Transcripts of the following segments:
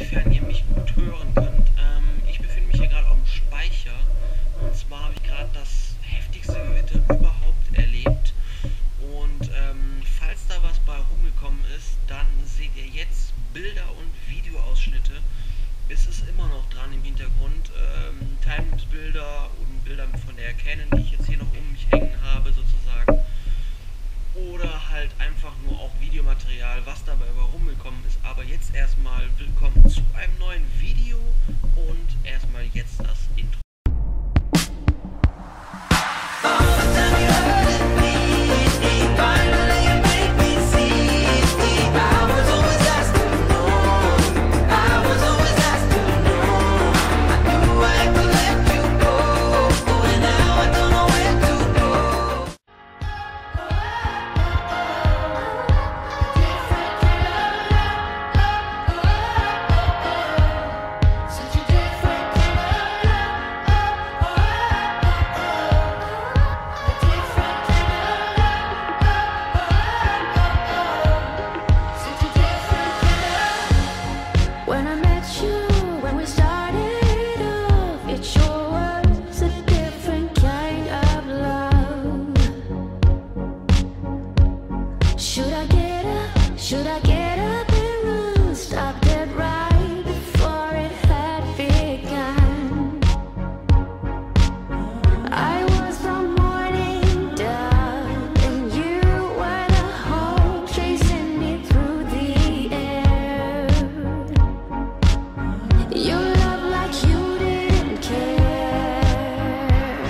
inwiefern ihr mich gut hören könnt. Ich befinde mich hier gerade auf dem Speicher. Und zwar habe ich gerade das heftigste Gewitter überhaupt erlebt. Und falls da was bei rumgekommen ist, dann seht ihr jetzt Bilder und Videoausschnitte. Es ist immer noch dran im Hintergrund. Timesbilder und Bilder von der Canon, die ich jetzt hier noch um mich hängen habe, sozusagen. Oder halt einfach nur auch Videomaterial, was dabei rumgekommen ist. Aber jetzt erstmal willkommen zu einem neuen Video und erstmal jetzt das Intro. Should I get up and run? Stop dead right before it had begun. I was the morning dove, and you were the hope chasing me through the air. You loved like you didn't care.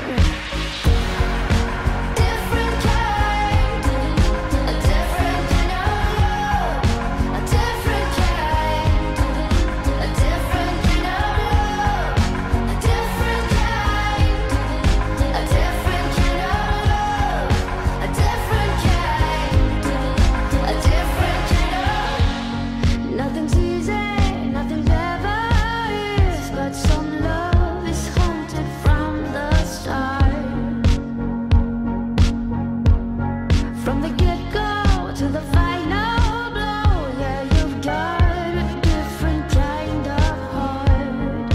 Different kind, a different kind of love. A different kind, a different kind of love. A different kind, a different kind of love. A different kind, a different kind of. Nothing's easy, nothing's ever is, but some love is haunted from the start. From the get-go to the final blow, yeah, you've got a different kind of heart.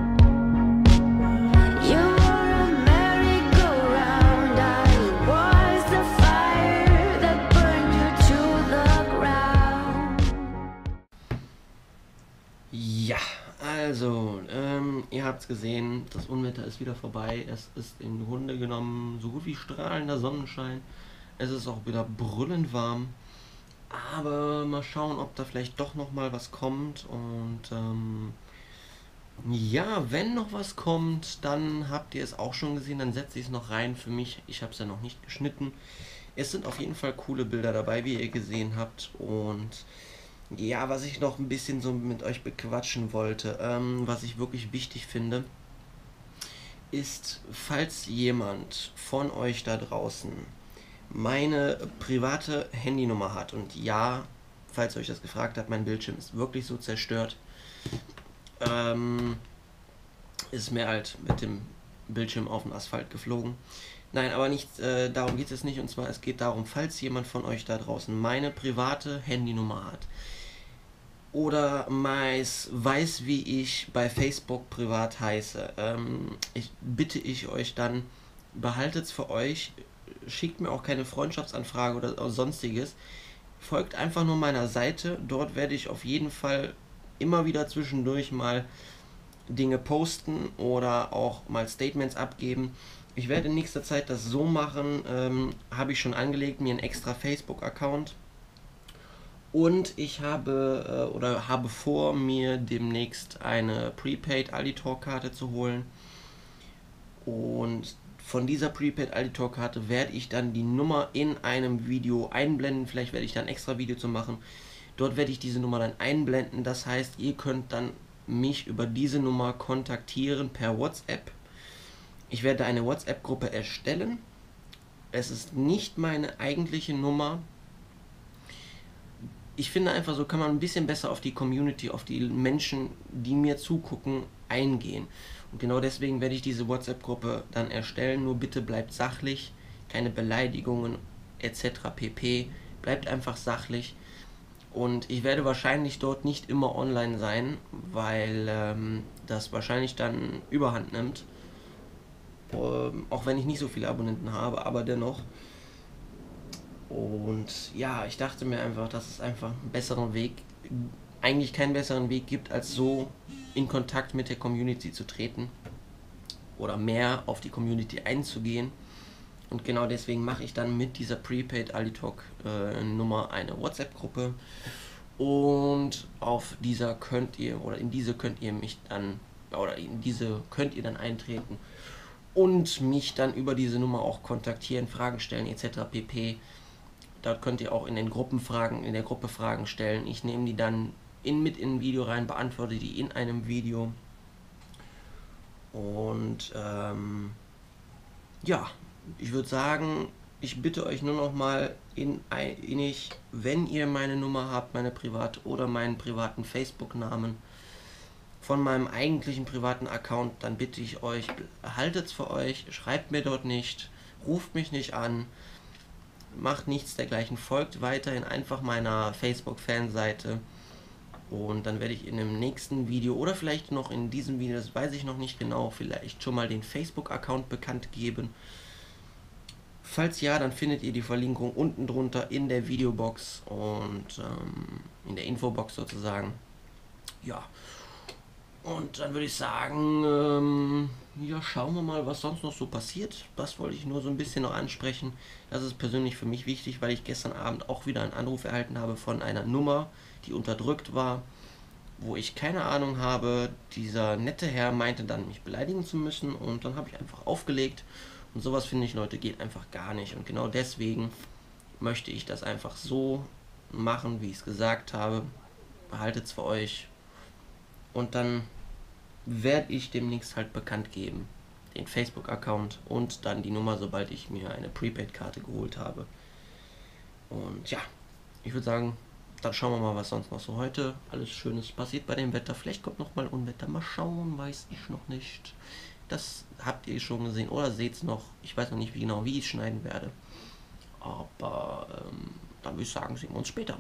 You were a merry-go-round, I was the fire that burned you to the ground. Ja, also, ihr habt es gesehen, das Unwetter ist wieder vorbei. Es ist im Grunde genommen so gut wie strahlender Sonnenschein. Es ist auch wieder brüllend warm. Aber mal schauen, ob da vielleicht doch noch mal was kommt. Und ja, wenn noch was kommt, dann habt ihr es auch schon gesehen. Dann setze ich es noch rein für mich. Ich habe es ja noch nicht geschnitten. Es sind auf jeden Fall coole Bilder dabei, wie ihr gesehen habt. Und ja, was ich noch ein bisschen so mit euch bequatschen wollte, was ich wirklich wichtig finde, ist, falls jemand von euch da draußen meine private Handynummer hat, und ja, falls ihr euch das gefragt habt, mein Bildschirm ist wirklich so zerstört, ist mir halt mit dem Bildschirm auf den Asphalt geflogen. Nein, aber nicht, darum geht es nicht, und zwar es geht darum, falls jemand von euch da draußen meine private Handynummer hat oder weiß, wie ich bei Facebook privat heiße, bitte ich euch dann, behaltet es für euch, schickt mir auch keine Freundschaftsanfrage oder sonstiges, folgt einfach nur meiner Seite, dort werde ich auf jeden Fall immer wieder zwischendurch mal Dinge posten oder auch mal Statements abgeben. Ich werde in nächster Zeit das so machen, habe ich schon angelegt, mir einen extra Facebook-Account, und ich habe vor, mir demnächst eine Prepaid Alditor-Karte zu holen, und von dieser Prepaid Alditor-Karte werde ich dann die Nummer in einem Video einblenden. Vielleicht werde ich da ein extra Video zu machen. Dort werde ich diese Nummer dann einblenden. Das heißt, ihr könnt dann mich über diese Nummer kontaktieren per WhatsApp. Ich werde eine WhatsApp-Gruppe erstellen. Es ist nicht meine eigentliche Nummer. Ich finde einfach, so kann man ein bisschen besser auf die Community, auf die Menschen, die mir zugucken, eingehen. Und genau deswegen werde ich diese WhatsApp-Gruppe dann erstellen. Nur bitte bleibt sachlich, keine Beleidigungen etc. pp. Bleibt einfach sachlich. Und ich werde wahrscheinlich dort nicht immer online sein, weil das wahrscheinlich dann Überhand nimmt. Auch wenn ich nicht so viele Abonnenten habe, aber dennoch. Und ja, ich dachte mir einfach, dass es einfach einen besseren Weg, eigentlich keinen besseren Weg gibt, als so in Kontakt mit der Community zu treten oder mehr auf die Community einzugehen. Und genau deswegen mache ich dann mit dieser Prepaid AliTalk Nummer eine WhatsApp-Gruppe. Und auf dieser könnt ihr, oder in diese könnt ihr mich dann, oder in diese könnt ihr dann eintreten und mich dann über diese Nummer auch kontaktieren, Fragen stellen etc. pp. Dort könnt ihr auch in der Gruppe Fragen stellen. Ich nehme die dann mit in ein Video rein, beantworte die in einem Video. Und ja, ich würde sagen, ich bitte euch nur noch mal innig, wenn ihr meine Nummer habt, meine private oder meinen privaten Facebook-Namen von meinem eigentlichen privaten Account, dann bitte ich euch, haltet es für euch, schreibt mir dort nicht, ruft mich nicht an, macht nichts dergleichen, folgt weiterhin einfach meiner Facebook-Fanseite und dann werde ich in dem nächsten Video oder vielleicht noch in diesem Video, das weiß ich noch nicht genau, vielleicht schon mal den Facebook-Account bekannt geben. Falls ja, dann findet ihr die Verlinkung unten drunter in der Videobox und in der Infobox sozusagen. Ja, und dann würde ich sagen, ja, schauen wir mal, was sonst noch so passiert. Das wollte ich nur so ein bisschen noch ansprechen. Das ist persönlich für mich wichtig, weil ich gestern Abend auch wieder einen Anruf erhalten habe von einer Nummer, die unterdrückt war, wo ich keine Ahnung habe. Dieser nette Herr meinte dann, mich beleidigen zu müssen und dann habe ich einfach aufgelegt. Und sowas, finde ich, Leute, geht einfach gar nicht. Und genau deswegen möchte ich das einfach so machen, wie ich es gesagt habe. Behaltet es für euch. Und dann werde ich demnächst halt bekannt geben, den Facebook-Account und dann die Nummer, sobald ich mir eine Prepaid-Karte geholt habe. Und ja, ich würde sagen, dann schauen wir mal, was sonst noch so heute alles Schönes passiert bei dem Wetter. Vielleicht kommt noch mal Unwetter, mal schauen, weiß ich noch nicht. Das habt ihr schon gesehen oder seht es noch. Ich weiß noch nicht genau, wie ich es schneiden werde. Aber dann würde ich sagen, sehen wir uns später.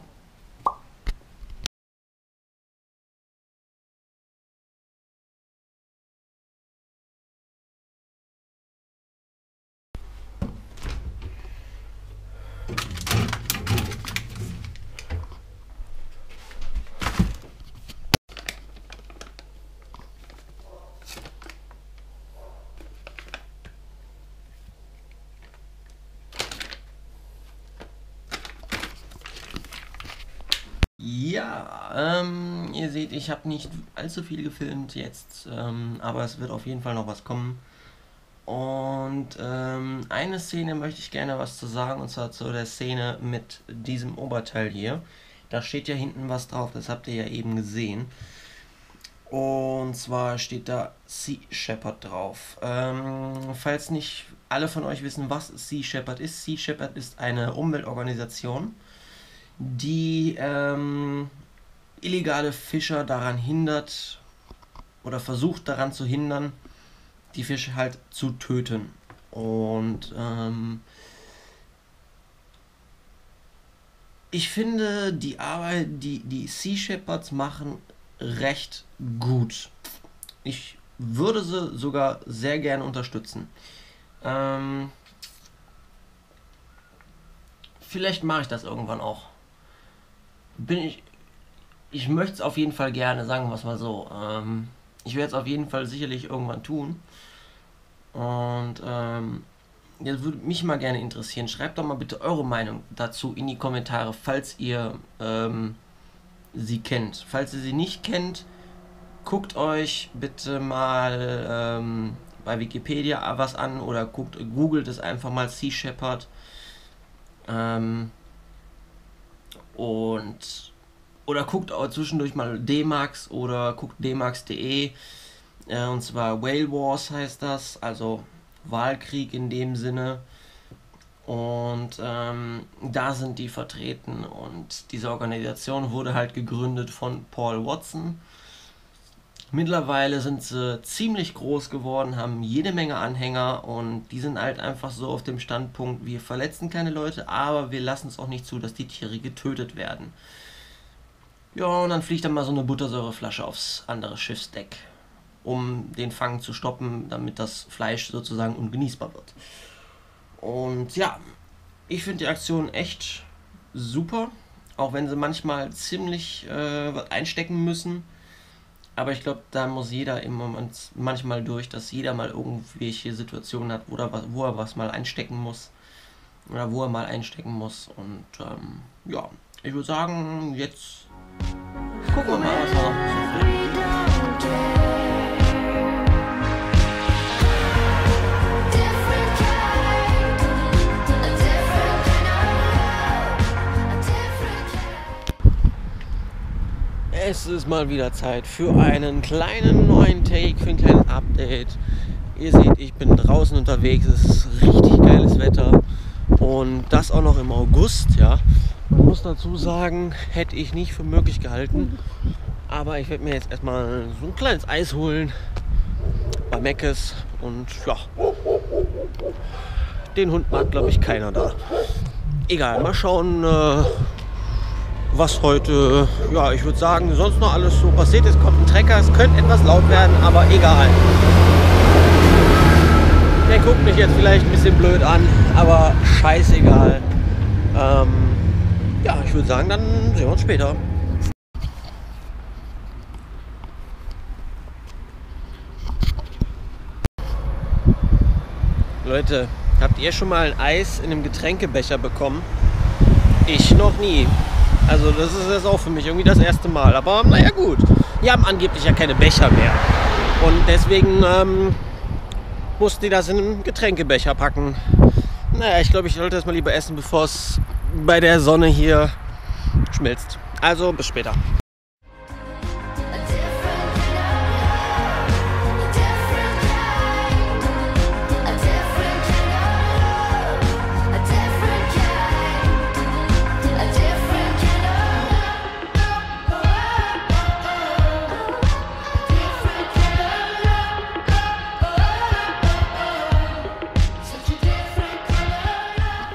Ja, ihr seht, ich habe nicht allzu viel gefilmt jetzt, aber es wird auf jeden Fall noch was kommen. Und eine Szene möchte ich gerne was zu sagen, und zwar zu der Szene mit diesem Oberteil hier. Da steht ja hinten was drauf, das habt ihr ja eben gesehen. Und zwar steht da Sea Shepherd drauf. Falls nicht alle von euch wissen, was Sea Shepherd ist eine Umweltorganisation, die illegale Fischer daran hindert oder versucht daran zu hindern, die Fische halt zu töten. Und ich finde die Arbeit, die Sea Shepherds machen, recht gut. Ich würde sie sogar sehr gerne unterstützen. Vielleicht mache ich das irgendwann auch. Ich möchte es auf jeden Fall gerne, sagen wir es mal so. Ich werde es auf jeden Fall sicherlich irgendwann tun. Und jetzt würde mich mal gerne interessieren. Schreibt doch mal bitte eure Meinung dazu in die Kommentare, falls ihr sie kennt. Falls ihr sie nicht kennt, guckt euch bitte mal bei Wikipedia was an oder googelt es einfach mal Sea Shepherd. Oder guckt auch zwischendurch mal D-Max oder guckt dmax.de, und zwar Whale Wars heißt das, also Walkrieg in dem Sinne. Und da sind die vertreten und diese Organisation wurde halt gegründet von Paul Watson. Mittlerweile sind sie ziemlich groß geworden, haben jede Menge Anhänger und die sind halt einfach so auf dem Standpunkt, wir verletzen keine Leute, aber wir lassen es auch nicht zu, dass die Tiere getötet werden. Ja, und dann fliegt dann mal so eine Buttersäureflasche aufs andere Schiffsdeck, um den Fang zu stoppen, damit das Fleisch sozusagen ungenießbar wird. Und ja, ich finde die Aktion echt super, auch wenn sie manchmal ziemlich was einstecken müssen. Aber ich glaube, da muss jeder im Moment manchmal durch, dass jeder mal irgendwelche Situationen hat, wo er was mal einstecken muss. Oder wo er mal einstecken muss. Und ja, ich würde sagen, jetzt gucken wir mal, was wir noch so finden. We don't care. Different kind, a different kind of love, a different kind. Es ist mal wieder Zeit für einen kleinen neuen Take, für ein kleines Update. Ihr seht, ich bin draußen unterwegs, es ist richtig geiles Wetter und das auch noch im August, ja. Man muss dazu sagen, hätte ich nicht für möglich gehalten, aber ich werde mir jetzt erstmal so ein kleines Eis holen bei Meckes und ja, den Hund mag glaube ich keiner da. Egal, mal schauen, was heute, ja, ich würde sagen, sonst noch alles so passiert ist. Kommt ein Trecker, es könnte etwas laut werden, aber egal. Der guckt mich jetzt vielleicht ein bisschen blöd an, aber scheißegal. Ja, ich würde sagen, dann sehen wir uns später. Leute, habt ihr schon mal ein Eis in einem Getränkebecher bekommen? Ich noch nie. Also das ist jetzt auch für mich irgendwie das erste Mal. Aber naja gut, die haben angeblich ja keine Becher mehr. Und deswegen mussten die das in einen Getränkebecher packen. Naja, ich glaube, ich sollte das mal lieber essen, bevor es bei der Sonne hier schmilzt. Also bis später. A different kind of love, a different kind, a different kind of love, a different kind, a different kind of love, a different kind of love, such a different kind of love.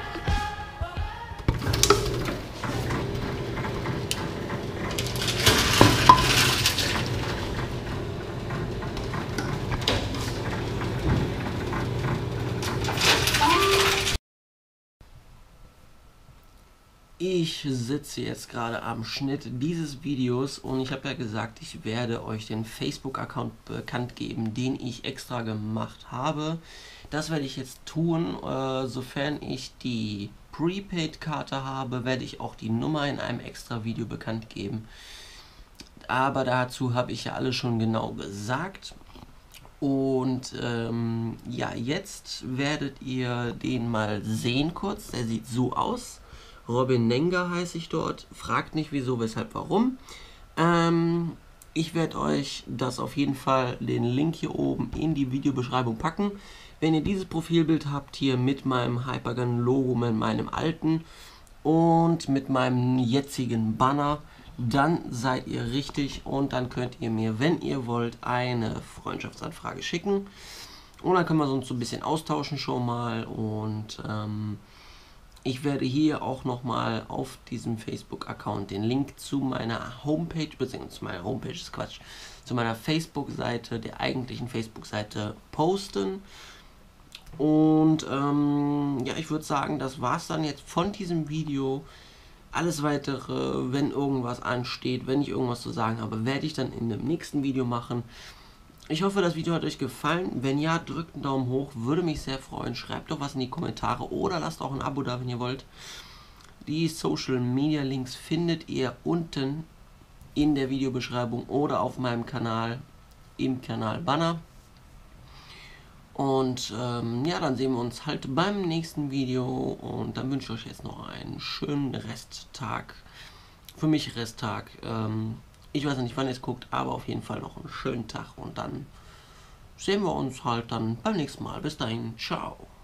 Ich sitze jetzt gerade am Schnitt dieses Videos und ich habe ja gesagt, ich werde euch den Facebook-Account bekannt geben, den ich extra gemacht habe. Das werde ich jetzt tun. Sofern ich die Prepaid-Karte habe, werde ich auch die Nummer in einem extra Video bekannt geben. Aber dazu habe ich ja alles schon genau gesagt. Und ja, jetzt werdet ihr den mal sehen kurz. Der sieht so aus. Robin Nenger heiße ich dort. Fragt nicht wieso, weshalb, warum. Ich werde euch das auf jeden Fall, den Link hier oben in die Videobeschreibung packen. Wenn ihr dieses Profilbild habt hier mit meinem Hypergun-Logo, mit meinem alten und mit meinem jetzigen Banner, dann seid ihr richtig und dann könnt ihr mir, wenn ihr wollt, eine Freundschaftsanfrage schicken. Und dann können wir uns so ein bisschen austauschen schon mal und ich werde hier auch nochmal auf diesem Facebook-Account den Link zu meiner Homepage, beziehungsweise zu meiner Homepage ist Quatsch, zu meiner Facebook-Seite, der eigentlichen Facebook-Seite posten. Und ja, ich würde sagen, das war es dann jetzt von diesem Video. Alles weitere, wenn irgendwas ansteht, wenn ich irgendwas zu sagen habe, werde ich dann in dem nächsten Video machen. Ich hoffe, das Video hat euch gefallen. Wenn ja, drückt einen Daumen hoch, würde mich sehr freuen. Schreibt doch was in die Kommentare oder lasst auch ein Abo da, wenn ihr wollt. Die Social Media Links findet ihr unten in der Videobeschreibung oder auf meinem Kanal, im Kanal Banner. Und ja, dann sehen wir uns halt beim nächsten Video und dann wünsche ich euch jetzt noch einen schönen Resttag. Für mich Resttag. Ich weiß nicht, wann ihr es guckt, aber auf jeden Fall noch einen schönen Tag und dann sehen wir uns halt dann beim nächsten Mal. Bis dahin, ciao.